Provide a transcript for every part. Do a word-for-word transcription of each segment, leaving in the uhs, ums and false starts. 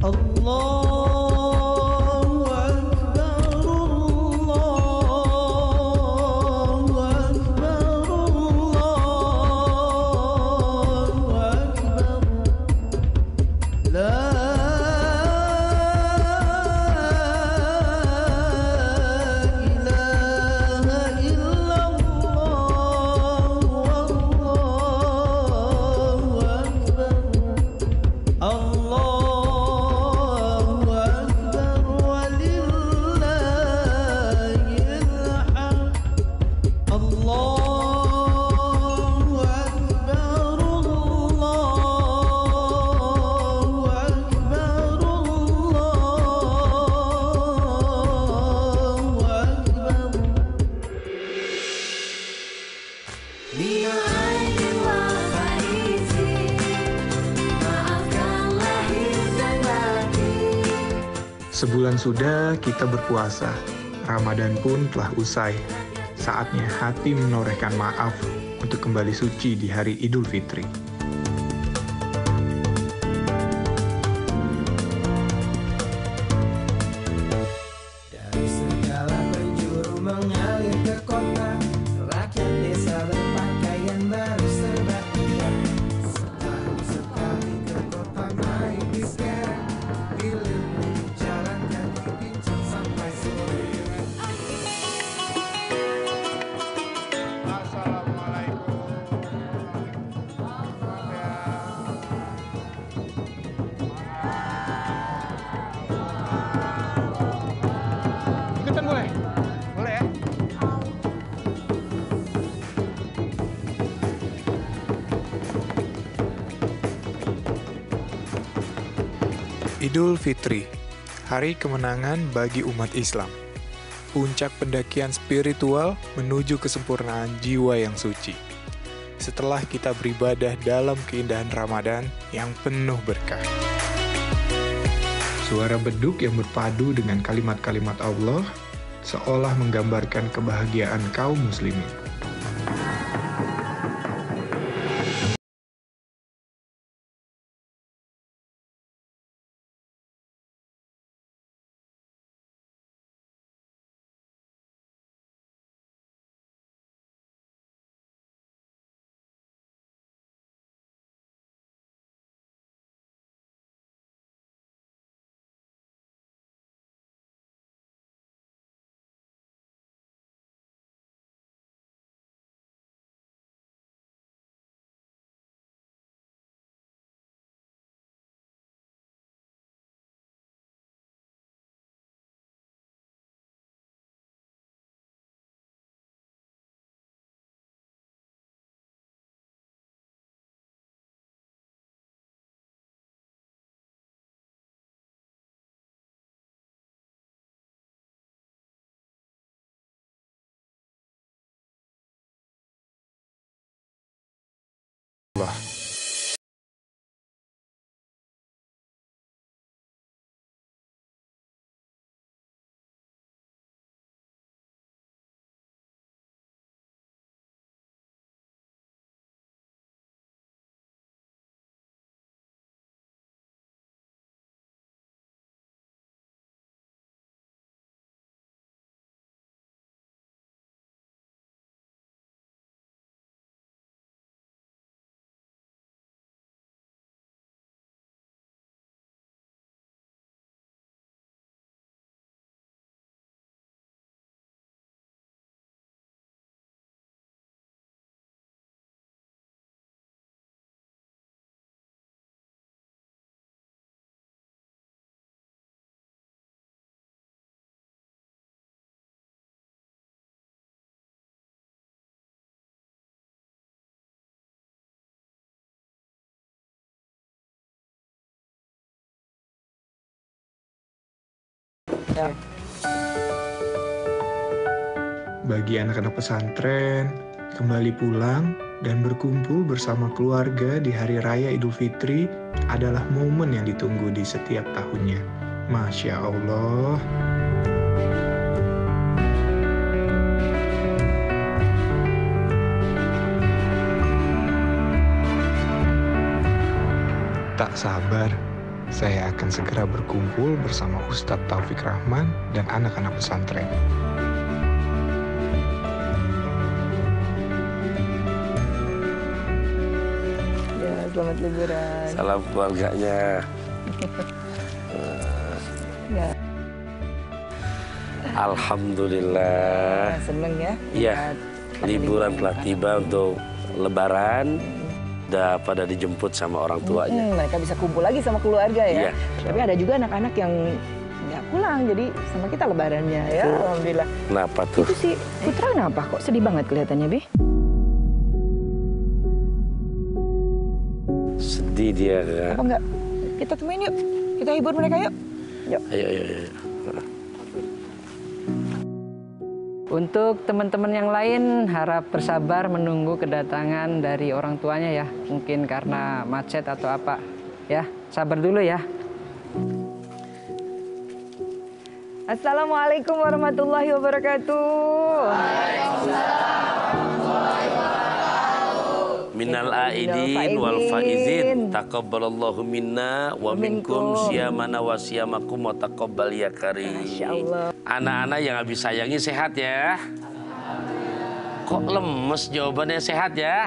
Allahu Akbar, Allahu Akbar, Allahu Akbar. La ilaha illallah, wallahu akbar. Allahu akbar walillahil hamd. Allahu akbar, Allahu akbar, Allahu akbar. Bila aidin wa faizin, maafkan lahir dan batin. Sebulan sudah kita berpuasa, Ramadan pun telah usai. Saatnya hati menorehkan maaf untuk kembali suci di hari Idul Fitri. Dari segala penjuru mengalir ke kota, rakyat desa berpakaian baru serba indah. Setahun sekali ke kota naik bis kereta, hilir pun jalan kaki pincang sampai sore. Ikutan boleh? Boleh ya? Idul Fitri, hari kemenangan bagi umat Islam. Puncak pendakian spiritual menuju kesempurnaan jiwa yang suci. Setelah kita beribadah dalam keindahan Ramadan yang penuh berkah. Suara beduk yang berpadu dengan kalimat-kalimat Allah seolah menggambarkan kebahagiaan kaum muslimin. Allah. Bagi anak-anak pesantren, kembali pulang dan berkumpul bersama keluarga di Hari Raya Idul Fitri adalah momen yang ditunggu di setiap tahunnya. Masya Allah. Tak sabar saya akan segera berkumpul bersama Ustadz Taufik Rahman dan anak-anak pesantren. Ya, selamat liburan. Salam keluarganya. Ya, Alhamdulillah. seneng ya. Iya, lihat liburan telah anak-anak. tiba untuk Lebaran. Udah pada dijemput sama orang tuanya. Hmm, mereka bisa kumpul lagi sama keluarga ya. Iya. Tapi ada juga anak-anak yang nggak pulang, jadi sama kita lebarannya ya. Tuh. Alhamdulillah. Kenapa tuh? Itu si Putra kenapa kok sedih banget kelihatannya, Bi? Sedih dia. Kak. Apa enggak? Kita temuin yuk. Kita hibur mereka yuk. Yuk. Ayo, ayo, ayo. Untuk teman-teman yang lain, harap bersabar menunggu kedatangan dari orang tuanya ya. Mungkin karena macet atau apa. Ya, sabar dulu ya. Assalamualaikum warahmatullahi wabarakatuh. Minal aidin wal faizin taqabbalallahu minna wa minkum siyamana wa siyamakum wa taqabbal ya karim. Masyaallah. Anak-anak yang habis sayangi sehat ya. Kok lemes jawabannya sehat ya?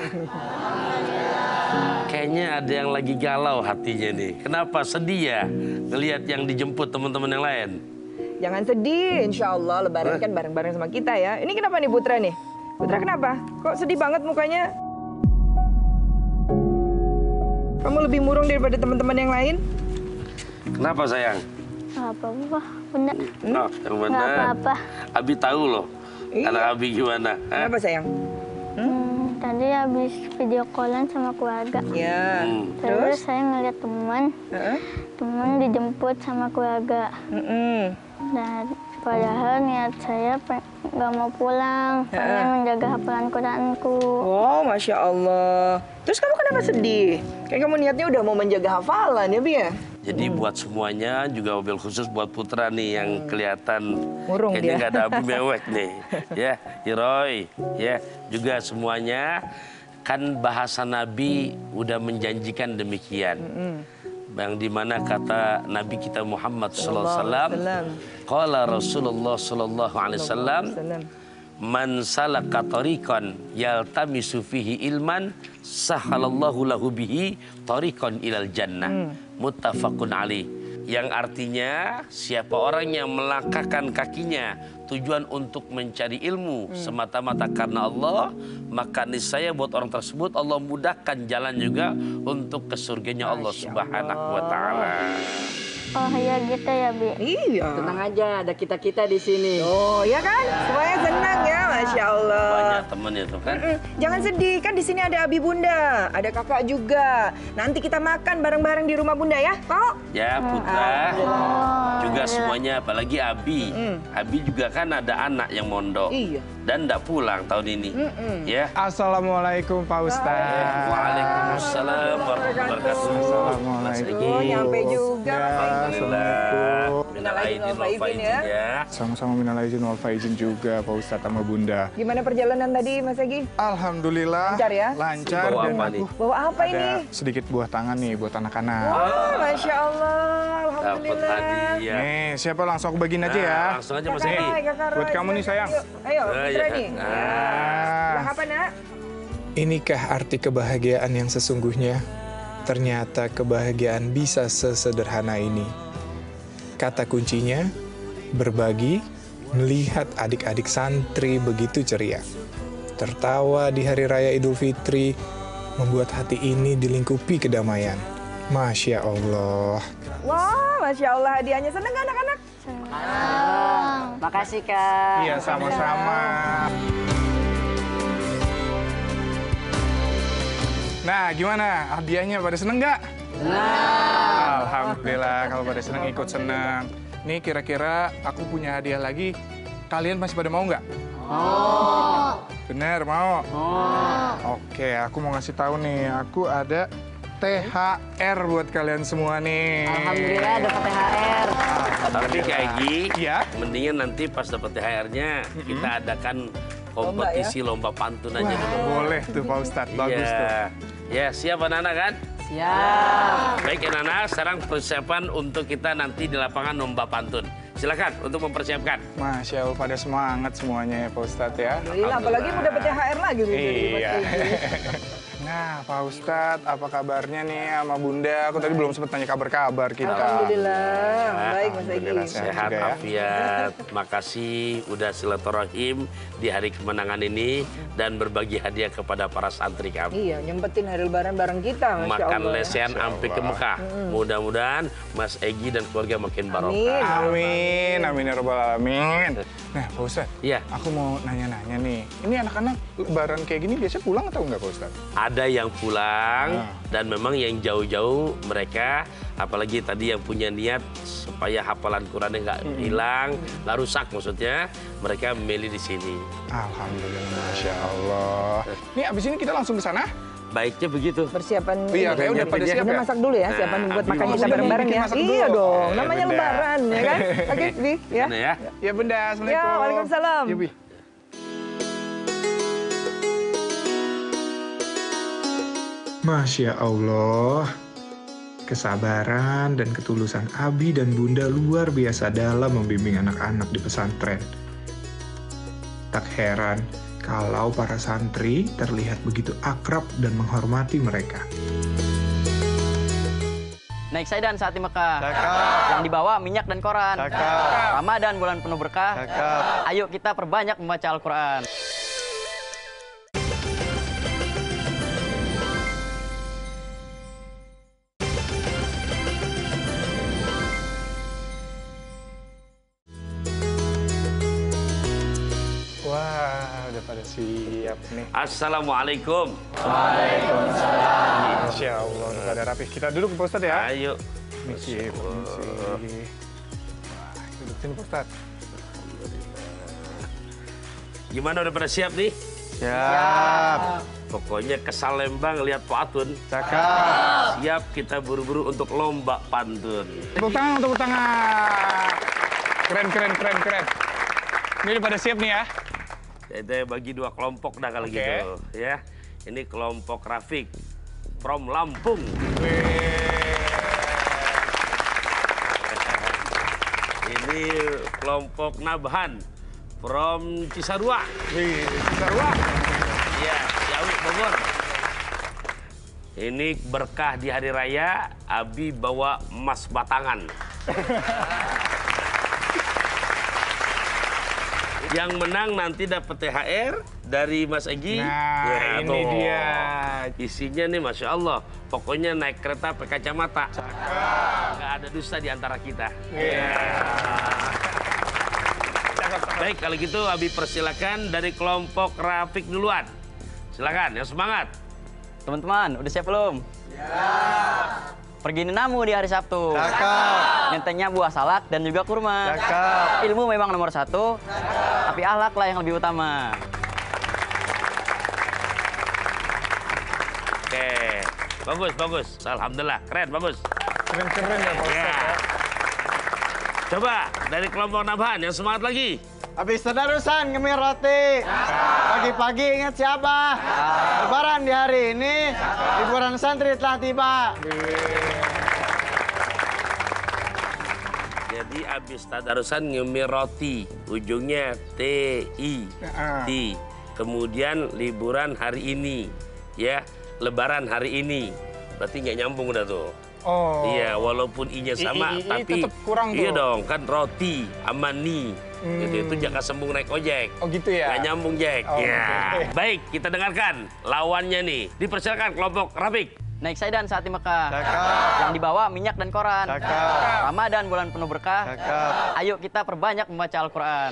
Kayaknya ada yang lagi galau hatinya nih. Kenapa sedih ya ngelihat yang dijemput teman-teman yang lain? Jangan sedih, insya Allah lebaran kan bareng-bareng sama kita ya. Ini kenapa nih Putra nih? Putra kenapa? Kok sedih banget mukanya? Kamu lebih murung daripada teman-teman yang lain? Kenapa sayang? Nggak apa-apa, bunda. Oh, yang mana? Nggak apa-apa. Abi tahu loh. Iya. Anak Abi gimana? Hah? Kenapa sayang? Hmm, tadi habis video callan sama keluarga. Ya. Hmm. Terus, Terus? saya ngeliat teman, Heeh. teman dijemput sama keluarga. Mm-mm. Dan padahal niat saya pe- nggak mau pulang, pengen menjaga hafalan Quranku. Oh, Masya Allah. Terus kamu kenapa sedih? Kayak kamu niatnya udah mau menjaga hafalan ya, Bi ya? Jadi buat semuanya juga mobil khusus buat Putra nih yang kelihatan Murung kayaknya dia. nggak ada Abi mewek nih. Ya, Hiroy. Ya, juga semuanya kan bahasa Nabi udah menjanjikan demikian. Yang dimana kata Nabi kita Muhammad sallallahu alaihi wasallam, qala Rasulullah sallallahu alaihi wasallam, man salaka tariqan yaltamisu fihi ilman sahalallahu lahu bihi tariqan ilal jannah. Muttafaqun alaih. Yang artinya siapa orang yang melangkahkan kakinya tujuan untuk mencari ilmu semata-mata karena Allah, maka niscaya buat orang tersebut Allah mudahkan jalan juga untuk ke surganya Allah Subhanahu wa taala. Oh ya gitu ya, Bi. Iya. Tenang aja, ada kita-kita di sini. Oh, ya kan? Semuanya senang ya, Masya Allah. Banyak temen itu kan. Mm-mm. Jangan sedih, kan di sini ada Abi Bunda, ada kakak juga. Nanti kita makan bareng-bareng di rumah Bunda ya, mau? Ya Putra, Oh, juga ya. semuanya apalagi Abi. Abi juga kan ada anak yang mondok Iya. dan tidak pulang tahun ini. Ya. Assalamualaikum Pak Ustadz. Waalaikumsalam warahmatullahi wabarakatuh. Assalamualaikum. Oh, nyampe juga, Mas Egi. Alhamdulillah. Minal aidin wal faizin faizin ya. ya. Sama-sama minal aidin wal faizin juga Pak Ustadz sama Bunda. Gimana perjalanan tadi, Mas Egi? Alhamdulillah Lancar ya? lancar Bawa dan apa aku nih? Bawa apa ini? ada sedikit buah tangan nih buat anak-anak. Oh, Masya Allah, Dapat Alhamdulillah. hadiah. Nih, siapa langsung aku bagiin aja Nah, ya. langsung aja Mas Kakak Egi. Roy, Kakak Roy, Buat kamu nih, silakan, sayang. yuk. Ayo, Ah, Putra ya. nih. Ah. Sebelah apa, Nak? Inikah arti kebahagiaan yang sesungguhnya? Ternyata kebahagiaan bisa sesederhana ini. Kata kuncinya, berbagi, melihat adik-adik santri begitu ceria. Tertawa di Hari Raya Idul Fitri, membuat hati ini dilingkupi kedamaian. Masya Allah. Wah, Masya Allah hadiahnya. Seneng nggak anak-anak? Makasih, Kak. Iya, sama-sama. Nah, gimana? Hadiahnya pada seneng nggak? Senang. Alhamdulillah, kalau pada seneng ikut senang. Nih, kira-kira aku punya hadiah lagi. Kalian masih pada mau nggak? Mau. Bener, mau? Mau. Oke, aku mau ngasih tahu nih. Aku ada T H R buat kalian semua nih. Alhamdulillah dapat T H R. Tapi Kak Egi, Iya. mendingan nanti pas dapat T H R-nya kita adakan kompetisi lomba pantun aja Wah, dulu. boleh tuh Pak Ustadz, bagus tuh. Iya. Ya, siap anak-anak kan? Siap. Baik anak-anak, sekarang persiapan untuk kita nanti di lapangan lomba pantun. Silakan untuk mempersiapkan. Masya Allah, pada semangat semuanya ya Pak Ustadz ya. Alhamdulillah, apalagi mau dapat T H R lagi. Budi, dari Mas Iya. Egy. Nah, Pak Ustadz, apa kabarnya nih sama Bunda? Aku tadi belum sempat tanya kabar-kabar kita. Alhamdulillah, baik Mas Egy. Alhamdulillah, sehat. Sehat juga ya. afiat, makasih udah silaturahim di hari kemenangan ini dan berbagi hadiah kepada para santri kami. Iya, nyempetin hari lebaran bareng kita, Masya Makan Allah. lesehan sampai ke Mekah. Mudah-mudahan Mas Egy dan keluarga makin barokah. Amin, amin ya robbal alamin. Nah, Pak Ustadz, Iya. aku mau nanya-nanya nih. Ini anak-anak lebaran kayak gini biasanya pulang atau enggak Pak Ustadz? Ada yang pulang Ah. dan memang yang jauh-jauh mereka, apalagi tadi yang punya niat supaya hafalan Qurannya nggak hilang, nggak rusak maksudnya, mereka memilih di sini. Alhamdulillah, Masya Allah. Nih, abis ini kita langsung ke sana? Baiknya begitu. Persiapan Iya, ini. kayak udah pada Bunda siap ya? masak dulu ya, Nah, siapin buat Abi makan mau kita bikin- bareng-bareng bikin ya. masak Iya dulu. dong, Eh, namanya Bunda. lebaran ya kan. Oke, Bi, ya. Mana ya? Ya Bunda, Assalamualaikum. Ya, Waalaikumsalam. Ya, Bi. Masya Allah, kesabaran dan ketulusan Abi dan Bunda luar biasa dalam membimbing anak-anak di pesantren. Tak heran kalau para santri terlihat begitu akrab dan menghormati mereka. Naik Saidan saat di Mekah. Yang dibawa minyak dan koran. Ramadan bulan penuh berkah. Ayo kita perbanyak membaca Al-Quran. Wah, udah pada siap nih. Assalamualaikum. Masya Allah, udah pada rapi. Kita duduk Pak Ustadz ya. Ayo. Misi, misi. Wah, duduk sini Pak Ustadz. Gimana udah pada siap nih? Siap. Pokoknya ke Salembang lihat Pak Atun. Cakap. Siap kita buru-buru untuk lomba pantun. Tepuk tangan, tepuk tangan. Keren, keren, keren, keren. Ini udah pada siap nih ya. Kita bagi dua kelompok dah kalau Oke. gitu ya. Ini kelompok Rafiq from Lampung. Ini kelompok Nabhan from Cisarua. Wih, Cisarua. Iya, Ciawi Bogor. Ini berkah di hari raya, Abi bawa emas batangan. Yang menang nanti dapat T H R dari Mas Egy. Nah, ini tuh. dia. Isinya nih Masya Allah. Pokoknya naik kereta pakai kacamata. Nggak ada dusta di antara kita. Baik, kalau gitu Abi persilakan dari kelompok Rafiq duluan. Silakan, yang semangat. Teman-teman, udah siap belum? Siap. Pergi ninamu di hari Sabtu. Cakep. Nyentengnya buah salak dan juga kurma. Cakep. Ilmu memang nomor satu, tapi akhlak lah yang lebih utama. Oke, bagus, bagus. Alhamdulillah, keren, bagus. Keren-keren ya Pak Ya. Ustadz. Coba dari kelompok Nabhan yang semangat lagi. Habis tadarusan ngemil roti. Pagi-pagi ingat siapa? Lebaran di hari ini, liburan santri telah tiba. Jadi abis tadarusan ngemil roti, ujungnya T I T. Kemudian liburan hari ini, ya, Lebaran hari ini. Berarti nggak nyambung udah tuh. Oh. Iya, walaupun i-nya sama, I- i- i- tapi tetep kurang iya tuh. dong, kan roti, amani, Hmm. gitu itu jaka sembung naik ojek. Oh gitu ya? Nggak nyambung Jack. Oh, Ya. oke. Baik, kita dengarkan lawannya nih. Dipersilakan kelompok Rafiq. Naik Saidan saat di Mekah. Yang dibawa minyak dan koran. Ramadan bulan penuh berkah. Ayo kita perbanyak membaca Al-Quran.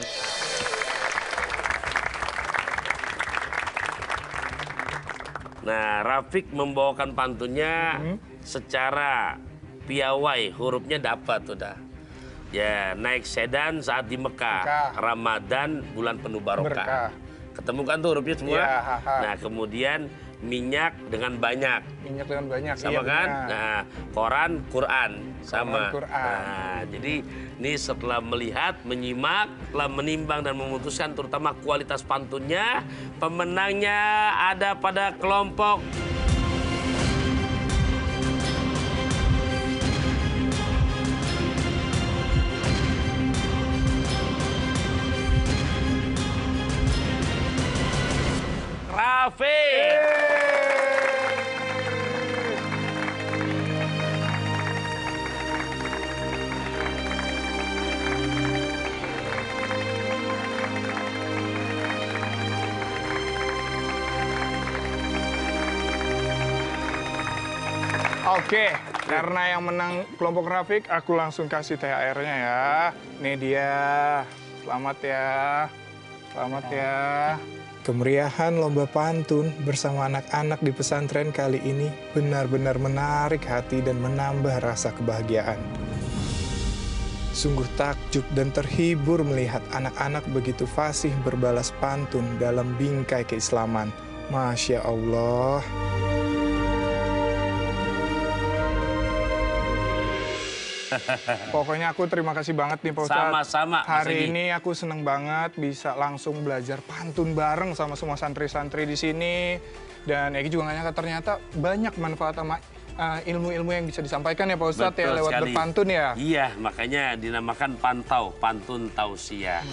Nah, Rafiq membawakan pantunnya Hmm. secara piawai, hurufnya dapat udah. Ya, naik sedan saat di Mekah. Mekah. Ramadan bulan penuh barokah. Berkah. Ketemu kan tuh hurufnya semua? Iya, haha. Nah, kemudian minyak dengan banyak. Minyak dengan banyak. Sama iya, kan? benar. Nah, koran, Quran sama. Quran. Nah, jadi ini setelah melihat, menyimak, telah menimbang dan memutuskan terutama kualitas pantunnya, pemenangnya ada pada kelompok Oke, karena yang menang kelompok Rafiq, aku langsung kasih T H R-nya ya. Ini dia. Selamat ya. Selamat ya. Kemeriahan lomba pantun bersama anak-anak di pesantren kali ini benar-benar menarik hati dan menambah rasa kebahagiaan. Sungguh takjub dan terhibur melihat anak-anak begitu fasih berbalas pantun dalam bingkai keislaman. Masya Allah. Pokoknya aku terima kasih banget nih Pak Ustadz. Sama-sama, Mas Hari Egi. ini aku seneng banget bisa langsung belajar pantun bareng sama semua santri-santri di sini. Dan Egi juga nggak nyangka ternyata banyak manfaat sama uh, ilmu-ilmu yang bisa disampaikan ya Pak Ustadz ya Betul lewat sekali. berpantun ya. Iya, makanya dinamakan pantau, pantun tausiah.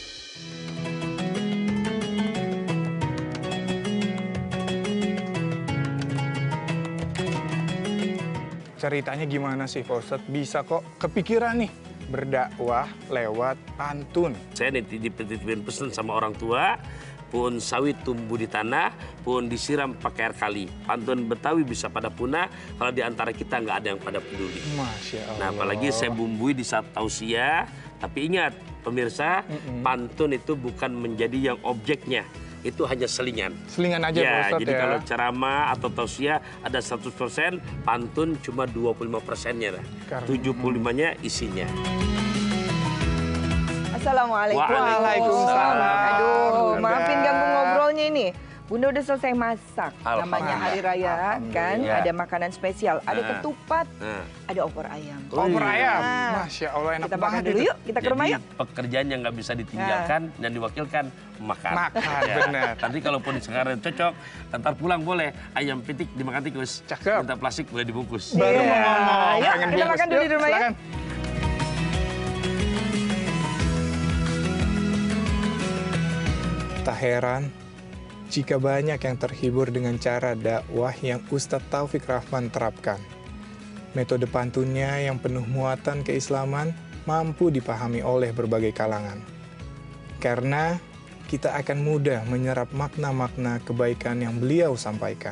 Ceritanya gimana sih Pak Ustadz? Bisa kok kepikiran nih berdakwah lewat pantun. Saya dititipin pesan sama orang tua, pun sawit tumbuh di tanah, pun disiram pakai air kali. Pantun Betawi bisa pada punah kalau di antara kita nggak ada yang pada peduli. Masya Allah. Nah, apalagi saya bumbui di saat tausiah. Tapi ingat, pemirsa, Mm-mm. pantun itu bukan menjadi yang objeknya. Itu hanya selingan. Selingan aja Ya, Pak Ustadz jadi ya. kalau ceramah atau tausiah ada seratus persen, pantun cuma dua puluh lima persennya. Karena- tujuh puluh limanya isinya. Assalamualaikum. Waalaikumsalam. Aduh, Bunda. maafin ganggu ngobrolnya ini. Bunda udah selesai masak. Namanya Alhamdulillah. hari raya kan, Alhamdulillah. ada makanan spesial, ada Nah. ketupat, Nah. ada opor ayam. Opor ayam. Nah. Masya Allah enak Kita makan banget dulu itu. yuk, kita ke rumah Jadi yuk. pekerjaan yang nggak bisa ditinggalkan dan diwakilkan makan. Makan, Ya. benar. Nanti kalaupun sekarang cocok, ntar pulang boleh ayam pitik dimakan tikus. Cakep. Minta plastik boleh dibungkus. Baru Iya. mau ngomong, Yuk, pengen kita bungkus. makan dulu di Yuk, rumah ya. silakan. Tak heran jika banyak yang terhibur dengan cara dakwah yang Ustadz Taufik Rahman terapkan. Metode pantunnya yang penuh muatan keislaman mampu dipahami oleh berbagai kalangan. Karena kita akan mudah menyerap makna-makna kebaikan yang beliau sampaikan.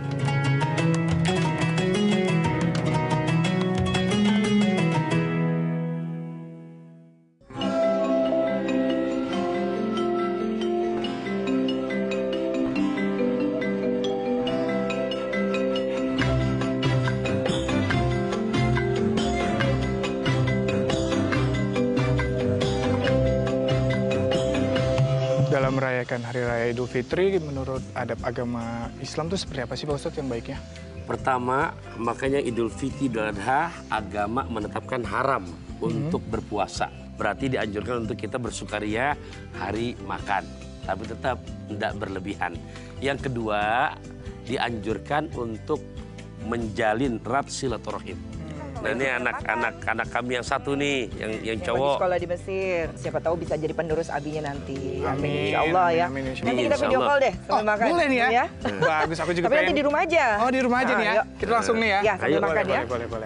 Dalam merayakan Hari Raya Idul Fitri, menurut adab agama Islam itu seperti apa sih Pak Ustadz yang baiknya? Pertama, makanya Idul Fitri Idul Adha agama menetapkan haram untuk berpuasa. Berarti dianjurkan untuk kita bersukaria hari makan, tapi tetap tidak berlebihan. Yang kedua, dianjurkan untuk menjalin erat silaturahim. Nah, ini anak-anak anak kami yang satu nih, yang yang Yang lagi cowok. sekolah di Mesir. Siapa tahu bisa jadi penerus abinya nanti. Amin, Insya Allah ya. amin, insya Nanti Allah. kita video Insya call deh Oh, sambil makan. boleh nih ya? Bagus, aku juga Tapi nanti pengen- di rumah aja. Oh, di rumah aja nih ya? yuk. Kita langsung nih ya? Ya, sambil Ayo, makan boleh, ya. boleh, boleh, boleh.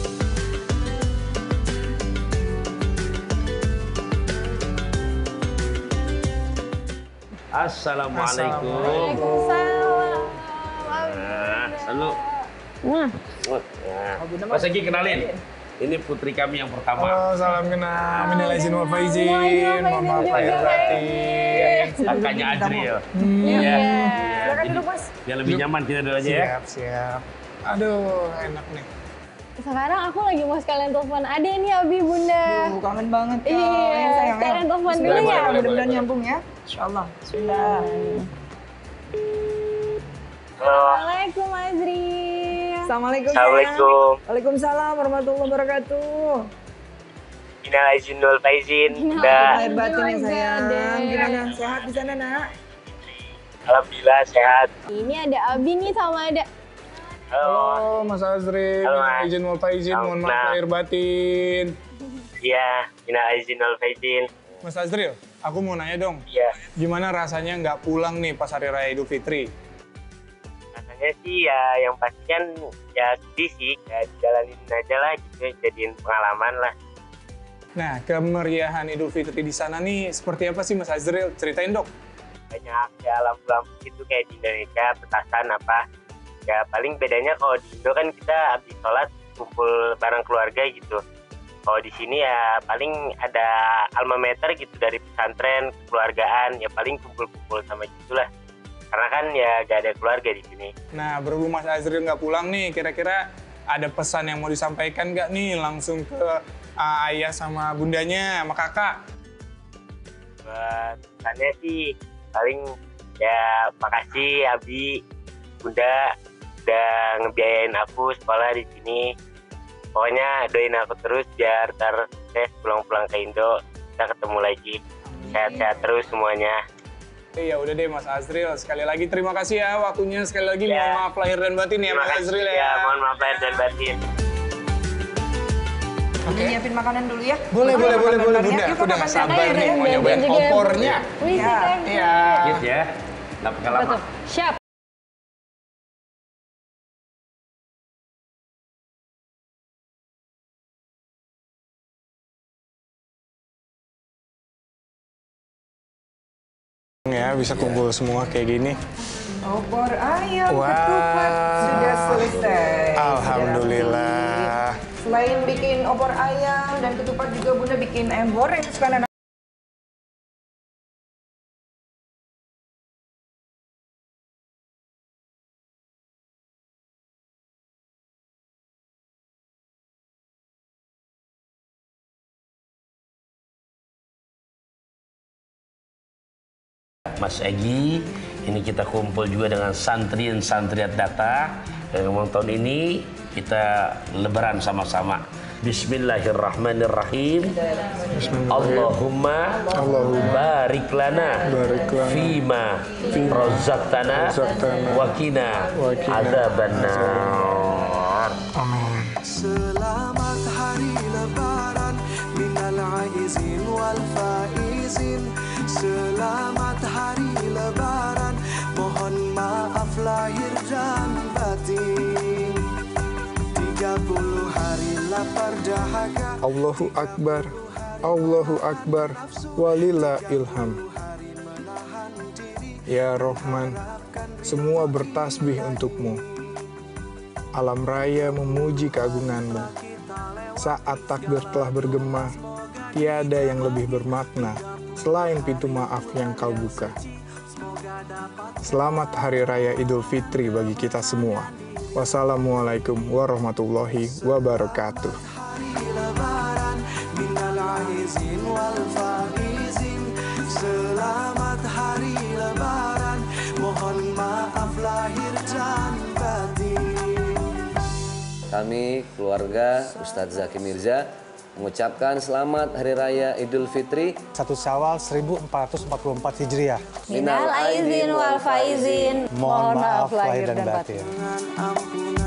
Assalamualaikum. Waalaikumsalam. Nah, selalu. Nah, Nah, Mas Egi kenalin. Ini putri kami yang pertama. Oh, salam kenal. Minal aizin wal faizin. Mohon maaf lahir juga. batin. Kakaknya Adriel. Hmm. Iya. Silakan duduk, Mas. Biar lebih nyaman kita dulu aja ya. Siap, siap. Aduh, enak nih. Sekarang aku lagi mau sekalian telepon Ade nih Abi Bunda. Duh, kangen banget ya. Iya, Ya, sayang, sekalian ya. telepon dulu Bismillah, ya. Mudah-mudahan nyambung ya. Insya Allah. Bismillah. Assalamualaikum Azri. Assalamualaikum. Assalamualaikum. sayang. Waalaikumsalam warahmatullahi wabarakatuh. Minal aizin wal faizin. Minal Dah. Lahir batin ya sayang. Dek. Gimana? Sehat di sana, Nak? Alhamdulillah sehat. Ini ada Abi nih sama ada. Halo. Halo, Mas Azri. Halo, Minal Mas. aizin wal faizin. Mohon maaf Nah. lahir batin. Iya, minal aizin wal faizin. Mas Azril, aku mau nanya dong. Iya. Gimana rasanya nggak pulang nih pas Hari Raya Idul Fitri? Rasanya sih ya yang pasti kan ya sedih sih. Ya jalanin aja lah gitu, jadiin pengalaman lah. Nah, kemeriahan Idul Fitri di sana nih seperti apa sih Mas Azril? Ceritain dong. Banyak ya lampu-lampu gitu kayak di Indonesia, petasan apa. Ya paling bedanya kalau di Indo kan kita habis sholat kumpul bareng keluarga gitu. Kalau di sini ya paling ada alma mater gitu dari pesantren, keluargaan, ya paling kumpul-kumpul sama gitulah. Karena kan ya gak ada keluarga di sini. Nah, berhubung Mas Azril nggak pulang nih, kira-kira ada pesan yang mau disampaikan nggak nih langsung ke uh, ayah sama bundanya, sama kakak? Buat pesannya sih paling ya makasih Abi, Bunda udah ngebiayain aku sekolah di sini. Pokoknya doain aku terus biar ntar saya pulang-pulang ke Indo kita ketemu lagi. Sehat-sehat terus semuanya. Ya udah deh Mas Azril, sekali lagi terima kasih ya waktunya. Sekali lagi ya. Mohon maaf lahir dan batin ya Mas Azril ya. Ya, mohon maaf lahir dan batin. Oke. Okay. Nyiapin makanan dulu ya. Boleh, boleh, boleh, boleh Bunda. Aku udah gak sabar nih mau nyobain opornya. Iya. Iya. Gitu ya, nggak pakai lama. Siap. Ya, bisa kumpul semua kayak gini. Opor ayam Wah. ketupat sudah selesai. Alhamdulillah. Selain bikin opor ayam dan ketupat juga Bunda bikin ayam goreng kesukaan anak. Mas Egi, ini kita kumpul juga dengan santri dan santriat data. Dan memang tahun ini kita lebaran sama-sama. Bismillahirrahmanirrahim. Allahumma, Allahumma barik lana, barik lana fima razaqtana wa qina adzabannar. Amin. Selamat hari lebaran minal aizin wal faizin. Selamat hari lebaran, mohon maaf lahir dan batin. tiga puluh hari lapar dahaga. Allahu Akbar, Allahu Akbar, walillah ilham. Ya Rahman, semua bertasbih untukmu. Alam raya memuji keagunganmu. Saat takbir telah bergema, tiada yang lebih bermakna selain pintu maaf yang kau buka. Selamat Hari Raya Idul Fitri bagi kita semua. Wassalamualaikum warahmatullahi wabarakatuh. Selamat Hari Lebaran, mohon maaf lahir dan batin. Kami, keluarga Ustadz Zaki Mirza, mengucapkan selamat Hari Raya Idul Fitri satu Syawal seribu empat ratus empat puluh empat Hijriah. Minal aizin wal faizin. Mohon maaf lahir dan batin.